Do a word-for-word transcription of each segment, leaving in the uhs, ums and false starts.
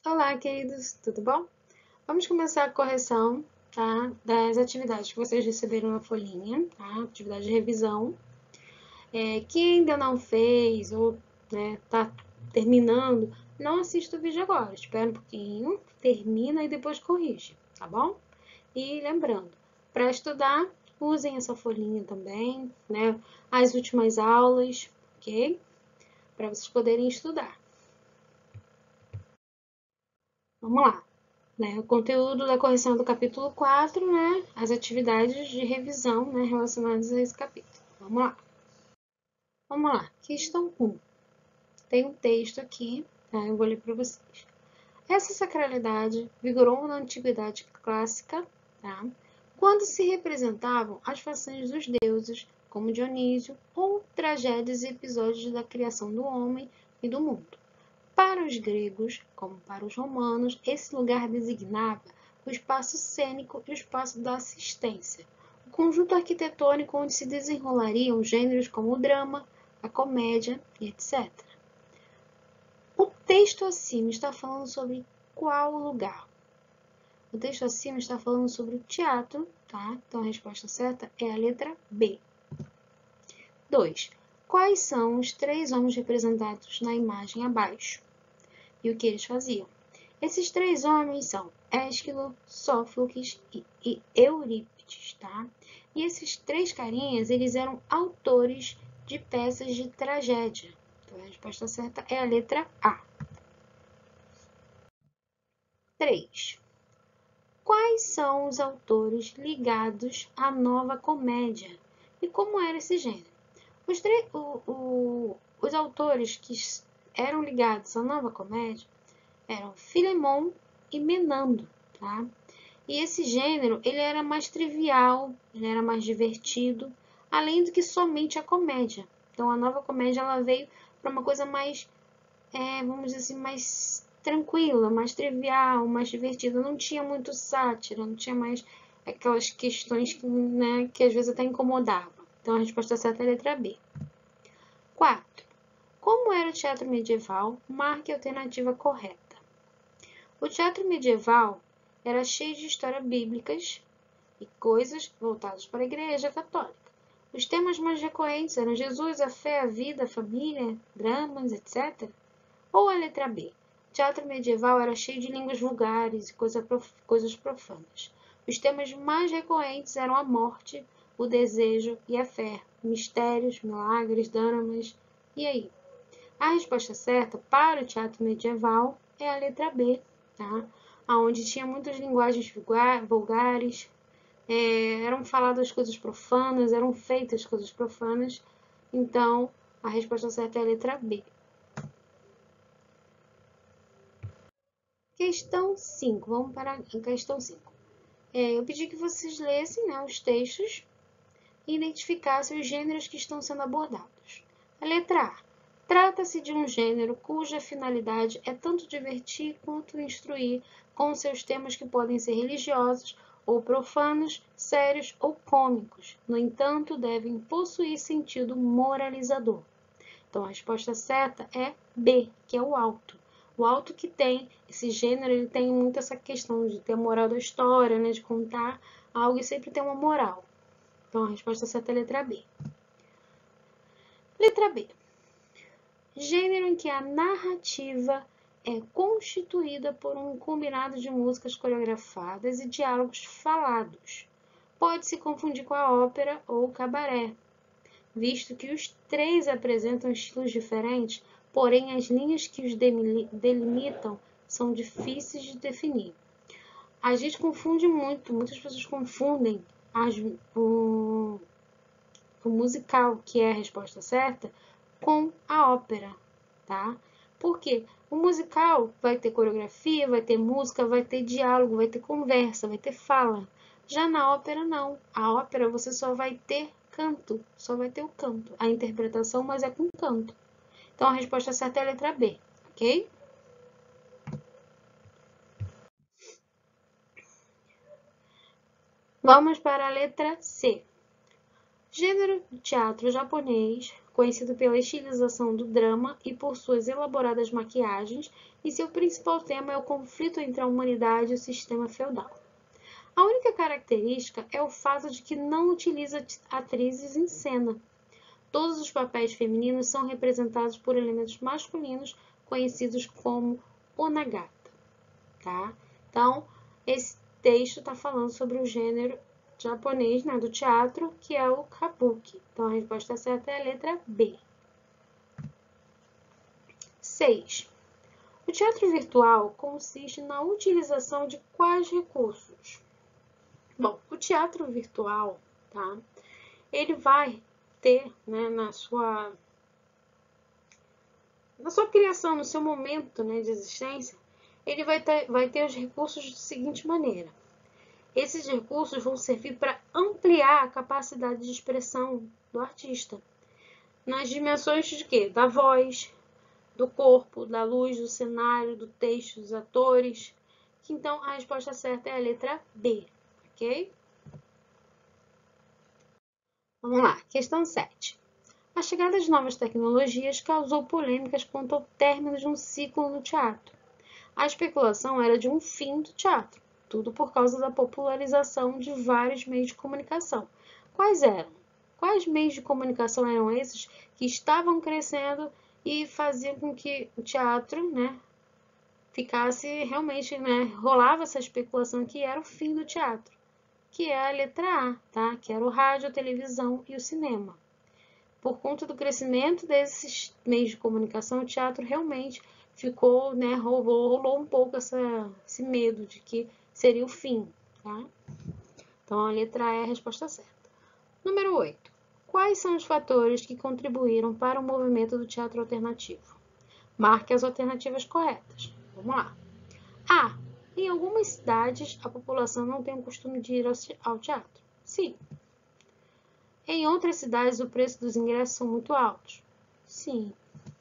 Olá, queridos, tudo bom? Vamos começar a correção, tá, das atividades que vocês receberam na folhinha, tá? Atividade de revisão. É, quem ainda não fez ou né, tá terminando, não assista o vídeo agora. Espera um pouquinho, termina e depois corrige, tá bom? E lembrando, para estudar, usem essa folhinha também, né? As últimas aulas, ok? Para vocês poderem estudar. Vamos lá. Né, o conteúdo da correção do capítulo quatro, né, as atividades de revisão né, relacionadas a esse capítulo. Vamos lá. Vamos lá. Questão um. Tem um texto aqui, tá? Eu vou ler para vocês. Essa sacralidade vigorou na antiguidade clássica, tá? Quando se representavam as façanhas dos deuses, como Dionísio, ou tragédias e episódios da criação do homem e do mundo. Para os gregos, como para os romanos, esse lugar designava o espaço cênico e o espaço da assistência, o conjunto arquitetônico onde se desenrolariam gêneros como o drama, a comédia e etcétera. O texto acima está falando sobre qual lugar? O texto acima está falando sobre o teatro, tá? Então a resposta certa é a letra B. dois. Quais são os três homens representados na imagem abaixo? E o que eles faziam? Esses três homens são Ésquilo, Sófocles e, e Eurípides, tá? E esses três carinhas, eles eram autores de peças de tragédia. Então, a resposta certa é a letra A. três. Quais são os autores ligados à nova comédia? E como era esse gênero? Os, o, o, os autores que eram ligados à nova comédia eram Filemon e Menandro, tá? E esse gênero, ele era mais trivial, ele era mais divertido, além do que somente a comédia. Então, a nova comédia, ela veio para uma coisa mais, é, vamos dizer assim, mais tranquila, mais trivial, mais divertida. Não tinha muito sátira, não tinha mais aquelas questões que, né, que às vezes até incomodavam. Então, a resposta certa é a letra B. quatro. Como era o teatro medieval? Marque a alternativa correta. O teatro medieval era cheio de histórias bíblicas e coisas voltadas para a Igreja Católica. Os temas mais recorrentes eram Jesus, a fé, a vida, a família, dramas, etcétera. Ou a letra B. O teatro medieval era cheio de línguas vulgares e coisas profanas. Os temas mais recorrentes eram a morte, o desejo e a fé, mistérios, milagres, dramas. E aí? A resposta certa para o teatro medieval é a letra B, tá? Onde tinha muitas linguagens vulgares, é, eram faladas coisas profanas, eram feitas coisas profanas. Então, a resposta certa é a letra B. Questão cinco. Vamos para a questão cinco. É, eu pedi que vocês lessem né, os textos e identificassem os gêneros que estão sendo abordados. A letra A. Trata-se de um gênero cuja finalidade é tanto divertir quanto instruir com seus temas que podem ser religiosos ou profanos, sérios ou cômicos. No entanto, devem possuir sentido moralizador. Então, a resposta certa é B, que é o alto. O alto que tem, esse gênero, ele tem muito essa questão de ter a moral da história, né, de contar algo e sempre ter uma moral. Então, a resposta certa é a letra B. Letra B. Gênero em que a narrativa é constituída por um combinado de músicas coreografadas e diálogos falados. Pode-se confundir com a ópera ou o cabaré, visto que os três apresentam estilos diferentes, porém as linhas que os delimitam são difíceis de definir. A gente confunde muito, muitas pessoas confundem as, o, o musical, que é a resposta certa, com a ópera, tá? Por quê? O musical vai ter coreografia, vai ter música, vai ter diálogo, vai ter conversa, vai ter fala. Já na ópera, não. A ópera você só vai ter canto, só vai ter o canto. A interpretação, mas é com canto. Então, a resposta certa é a letra B, ok? Vamos para a letra C. Gênero de teatro japonês, conhecido pela estilização do drama e por suas elaboradas maquiagens, e seu principal tema é o conflito entre a humanidade e o sistema feudal. A única característica é o fato de que não utiliza atrizes em cena. Todos os papéis femininos são representados por elementos masculinos conhecidos como onagata, tá? Então, esse texto está falando sobre o gênero japonês, né, do teatro, que é o kabuki. Então, a resposta certa é a letra B. seis. O teatro virtual consiste na utilização de quais recursos? Bom, o teatro virtual, tá? Ele vai ter, né, na sua na sua criação, no seu momento, né, de existência, ele vai ter, vai ter os recursos da seguinte maneira. Esses recursos vão servir para ampliar a capacidade de expressão do artista, nas dimensões de quê? Da voz, do corpo, da luz, do cenário, do texto, dos atores. Então, a resposta certa é a letra B, ok? Vamos lá, questão sete. A chegada de novas tecnologias causou polêmicas quanto ao término de um ciclo no teatro. A especulação era de um fim do teatro, tudo por causa da popularização de vários meios de comunicação. Quais eram? Quais meios de comunicação eram esses que estavam crescendo e faziam com que o teatro, né, ficasse realmente, né, rolava essa especulação que era o fim do teatro, que é a letra A, tá? Que era o rádio, a televisão e o cinema. Por conta do crescimento desses meios de comunicação, o teatro realmente ficou, né, rolou, rolou um pouco essa, esse medo de que seria o fim, tá? Então, a letra A é a resposta certa. Número oito. Quais são os fatores que contribuíram para o movimento do teatro alternativo? Marque as alternativas corretas. Vamos lá. A. Em algumas cidades, a população não tem o costume de ir ao teatro. Sim. Em outras cidades, o preço dos ingressos são muito altos. Sim.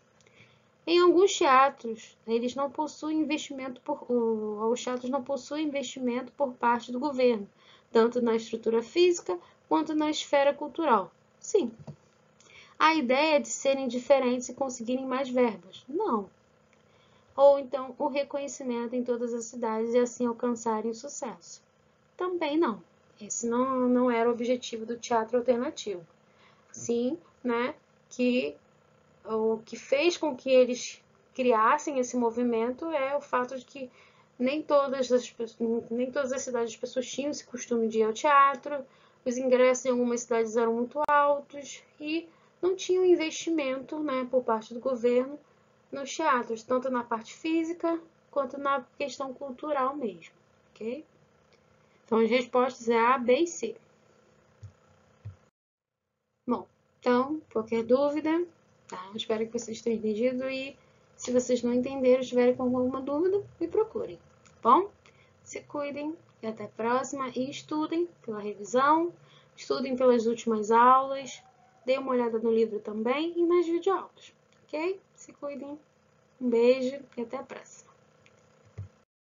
Em alguns teatros, eles não possuem investimento por, os teatros não possuem investimento por parte do governo, tanto na estrutura física quanto na esfera cultural. Sim. A ideia é de serem diferentes e conseguirem mais verbas. Não. Ou então o reconhecimento em todas as cidades e assim alcançarem o sucesso. Também não. Esse não, não era o objetivo do teatro alternativo. Sim, né, que o que fez com que eles criassem esse movimento é o fato de que nem todas as, nem todas as cidades as pessoas tinham esse costume de ir ao teatro, os ingressos em algumas cidades eram muito altos e não tinham investimento, né, por parte do governo nos teatros, tanto na parte física quanto na questão cultural mesmo, ok? Então, as respostas é A, B e C. Bom, então, qualquer dúvida, tá? Espero que vocês tenham entendido e se vocês não entenderam, estiverem com alguma dúvida, me procurem, tá bom? Se cuidem e até a próxima e estudem pela revisão, estudem pelas últimas aulas, dêem uma olhada no livro também e nas videoaulas, ok? Se cuidem, um beijo e até a próxima.